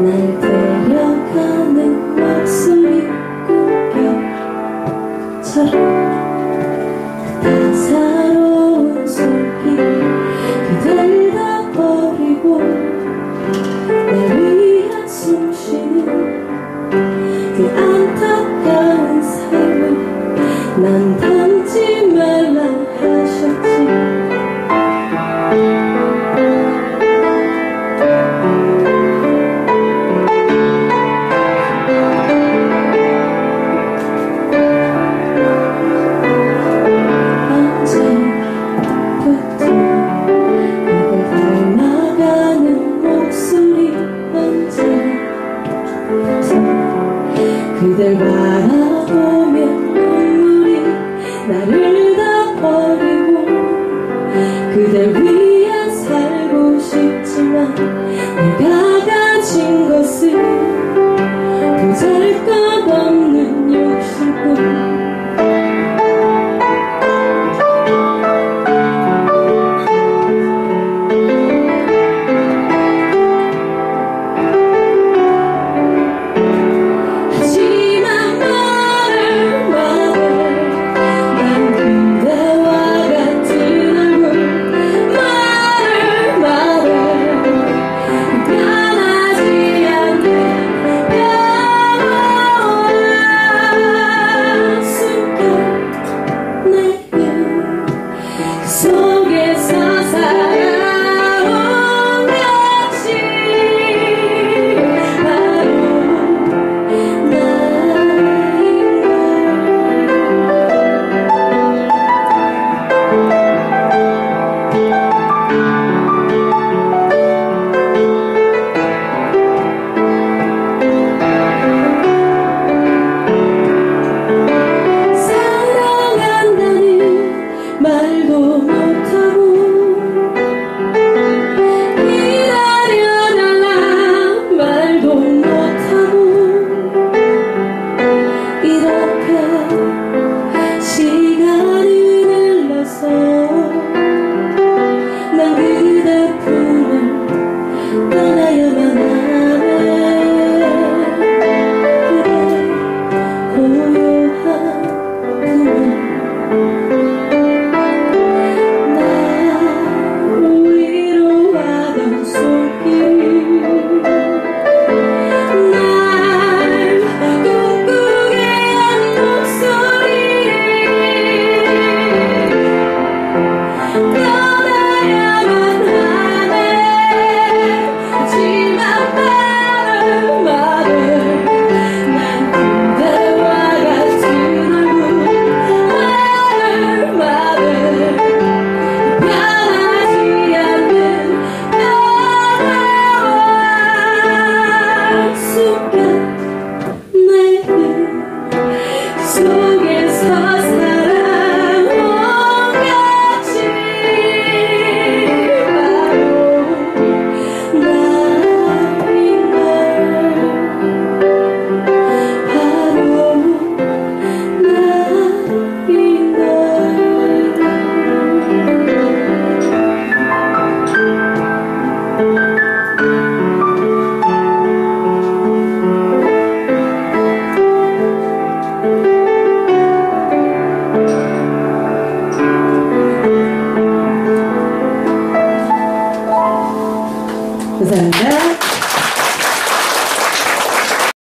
날 데려가는 목소리 꿈결처럼 따사로운 손길 그댈 다 버리고 날 위한 숨쉬는 그 안타까운 삶을 난 담지 말라 하셨지. 그댈 바라보며 눈물이 나를 다 버리고 그댈 위해 살고 싶지만 내가 가진 것은 보잘것없는 욕심뿐. 말도 못하고 기다려달라 말도 못하고 이렇게 시간이 흘러서 난 그대 품을 떠나야만 하네. 그대 고요한 품을 감사합니다.